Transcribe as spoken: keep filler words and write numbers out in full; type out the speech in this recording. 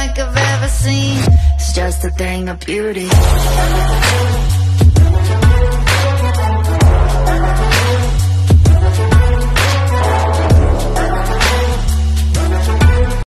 like I've ever seen. It's just a thing of beauty.